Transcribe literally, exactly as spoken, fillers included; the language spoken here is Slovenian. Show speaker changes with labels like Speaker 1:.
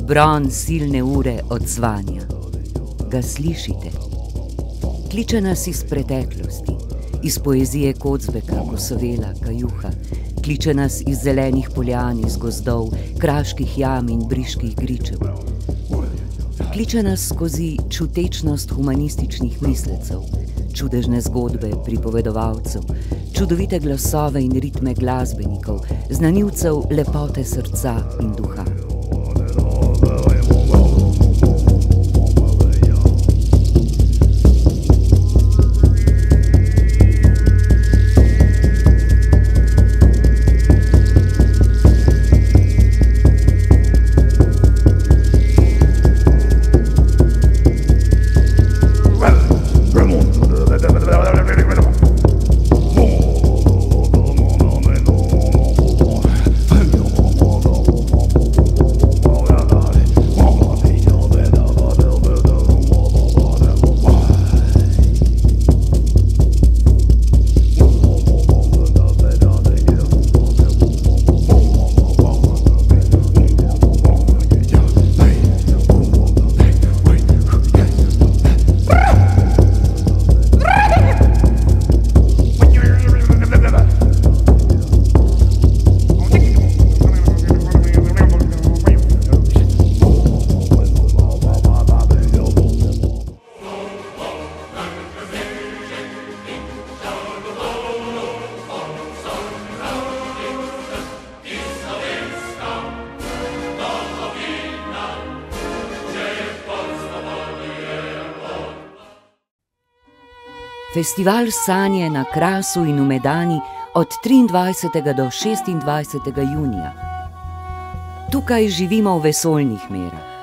Speaker 1: zvbron silne ure odzvanja. Ga slišite? Kliče nas iz preteklosti, iz poezije Kocbeka, Kosovela, Kajuha. Kliče nas iz zelenih poljan, iz gozdov, kraških jam in briških gričev. Kliče nas skozi čutečnost humanističnih mislecev, čudežne zgodbe pripovedovalcev, čudovite glasove in ritme glasbenikov, znanilcev lepote srca in duha. Festival sanje na Krasu in v Medani od triindvajsetega do šestindvajsetega junija. Tukaj živimo v vesoljnih merah.